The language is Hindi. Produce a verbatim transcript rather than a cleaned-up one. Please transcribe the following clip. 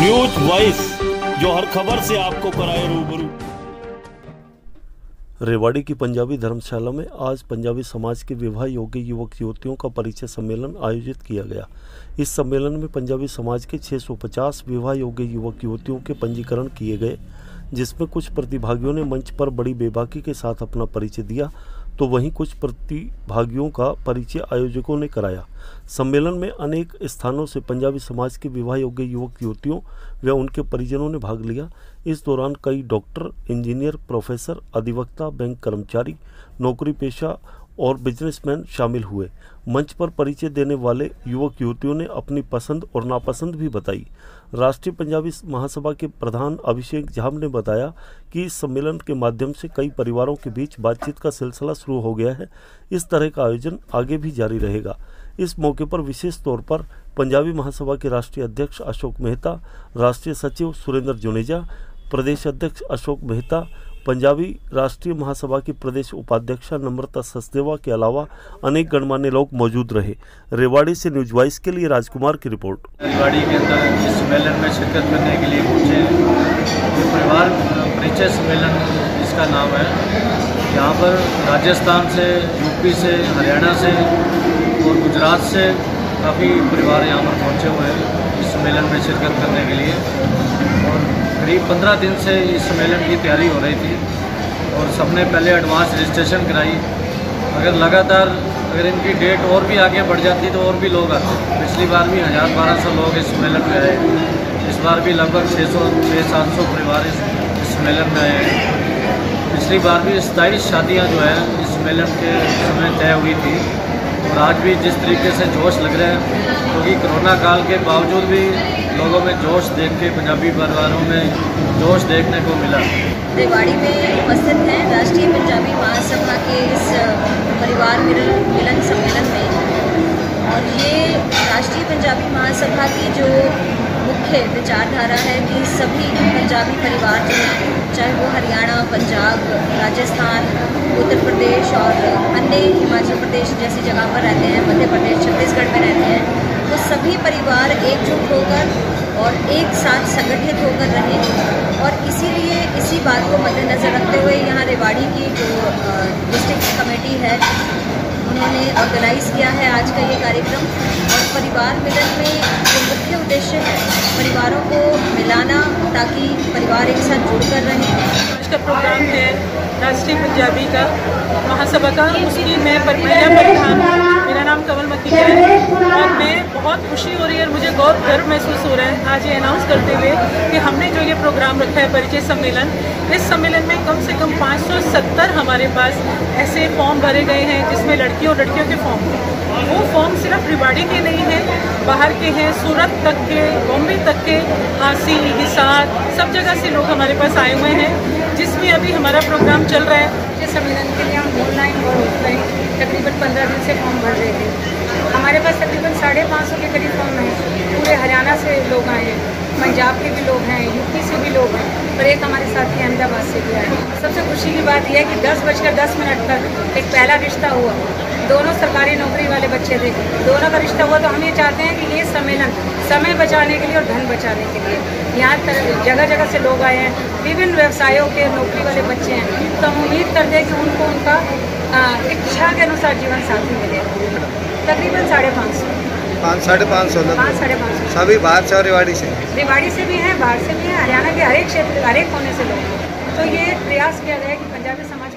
न्यूज वॉइस, जो हर खबर से आपको कराए रूबरू। रेवाड़ी की पंजाबी धर्मशाला में आज पंजाबी समाज के विवाह योग्य युवक युवतियों का परिचय सम्मेलन आयोजित किया गया। इस सम्मेलन में पंजाबी समाज के छह सौ पचास विवाह योग्य युवक युवतियों के पंजीकरण किए गए, जिसमें कुछ प्रतिभागियों ने मंच पर बड़ी बेबाकी के साथ अपना परिचय दिया, तो वहीं कुछ प्रतिभागियों का परिचय आयोजकों ने कराया। सम्मेलन में अनेक स्थानों से पंजाबी समाज के विवाह योग्य युवक युवतियों व उनके परिजनों ने भाग लिया। इस दौरान कई डॉक्टर, इंजीनियर, प्रोफेसर, अधिवक्ता, बैंक कर्मचारी, नौकरी पेशा और बिजनेसमैन शामिल हुए। मंच पर परिचय देने वाले युवक युवतियों ने अपनी पसंद और नापसंद भी बताई। राष्ट्रीय पंजाबी महासभा के प्रधान अभिषेक झाम ने बताया कि इस सम्मेलन के माध्यम से कई परिवारों के बीच बातचीत का सिलसिला शुरू हो गया है। इस तरह का आयोजन आगे भी जारी रहेगा। इस मौके पर विशेष तौर पर पंजाबी महासभा के राष्ट्रीय अध्यक्ष अशोक मेहता, राष्ट्रीय सचिव सुरेंद्र जुनेजा, प्रदेश अध्यक्ष अशोक मेहता, पंजाबी राष्ट्रीय महासभा की प्रदेश उपाध्यक्षा नम्रता सचदेवा के अलावा अनेक गणमान्य लोग मौजूद रहे। रेवाड़ी से न्यूज वॉइस के लिए राजकुमार की रिपोर्ट। रेवाड़ी के अंदर इस सम्मेलन में शिरकत करने के लिए पहुँचे ये परिवार परिचय सम्मेलन इसका नाम है। यहाँ पर राजस्थान से, यूपी से, हरियाणा से और गुजरात से काफ़ी परिवार यहाँ पर पहुँचे हुए हैं इस सम्मेलन में शिरकत करने के लिए। और करीब पंद्रह दिन से इस सम्मेलन की तैयारी हो रही थी और सबने पहले एडवांस रजिस्ट्रेशन कराई। अगर लगातार अगर इनकी डेट और भी आगे बढ़ जाती तो और भी लोग आते। पिछली बार भी हज़ार बारह सौ लोग इस सम्मेलन में आए, इस बार भी लगभग छः सौ छः सात सौ परिवार इस सम्मेलन में आए हैं। पिछली बार भी सताईस शादियाँ जो है इस सम्मेलन के समय तय हुई थी। और आज भी जिस तरीके से जोश लग रहा है, क्योंकि कोरोना काल के बावजूद भी लोगों में जोश देख के पंजाबी परिवारों में जोश देखने को मिला। रेवाड़ी में उपस्थित हैं राष्ट्रीय पंजाबी महासभा के इस परिवार मिलन मिलन सम्मेलन में। और ये राष्ट्रीय पंजाबी महासभा की जो मुख्य विचारधारा है कि सभी पंजाबी परिवार जो हैं, चाहे वो हरियाणा, पंजाब, राजस्थान, उत्तर प्रदेश और अन्य हिमाचल प्रदेश जैसी जगह पर रहते हैं, मध्य प्रदेश, छत्तीसगढ़ में रहते हैं, तो सभी परिवार एकजुट होकर और एक साथ संगठित होकर रहें। और इसीलिए इसी बात को मद्देनज़र रखते हुए यहाँ रेवाड़ी की जो डिस्ट्रिक्ट कमेटी है, उन्होंने ऑर्गेनाइज़ किया है आज का ये कार्यक्रम। और परिवार मिलन में जो मुख्य उद्देश्य है परिवारों को मिलाना, ताकि परिवार एक साथ जुड़कर रहें। आज का प्रोग्राम है राष्ट्रीय पंजाबी का महासभा का, उसकी मैं महिला प्रधान, मेरा नाम कमलमती है और मैं बहुत खुशी हो रही है और मुझे बहुत गर्व महसूस हो रहा है आज ये अनाउंस करते हुए कि हमने जो ये प्रोग्राम रखा है परिचय सम्मेलन, इस सम्मेलन में कम से कम पाँच सौ सत्तर हमारे पास ऐसे फॉर्म भरे गए हैं जिसमें लड़कियों और लड़कियों के फॉर्म हैं। वो फॉर्म सिर्फ रेवाड़ी के नहीं हैं, बाहर के हैं, सूरत तक के, बॉम्बे तक के, हांसी, हिसार, सब जगह से लोग हमारे पास आए हुए हैं, जिसमें अभी हमारा प्रोग्राम चल रहा है। इस सम्मेलन के लिए हम ऑनलाइन और ऑफलाइन तकरीबन पंद्रह दिन से फॉर्म भर रहे थे। हमारे पास तकरीबन साढ़े पाँच सौ के करीब फॉर्म हैं। पूरे हरियाणा से लोग आए हैं, पंजाब के भी लोग हैं, यूपी से भी लोग हैं और एक हमारे साथी अहमदाबाद से भी आए। सबसे खुशी की बात यह है कि दस बजकर दस मिनट तक एक पहला रिश्ता हुआ। दोनों सरकारी नौकरी वाले बच्चे थे, दोनों का रिश्ता हुआ। तो हम ये चाहते हैं कि ये सम्मेलन समय बचाने के लिए और धन बचाने के लिए, यहाँ जगह जगह से लोग आए हैं, विभिन्न व्यवसायों के नौकरी वाले बच्चे हैं। तो हम उम्मीद करते हैं कि उनको उनका इच्छा के अनुसार जीवन साथी मिले। तकरीबन साढ़े पाँच सौ पाँच साढ़े पाँच सौ पाँच साढ़े पाँच सौ सभी बाहर से और रेवाड़ी से रेवाड़ी से भी हैं, बाहर से भी हैं, हरियाणा के हर एक क्षेत्र, हर एक कोने से लोग हैं। तो ये प्रयास किया गया है कि पंजाबी समाज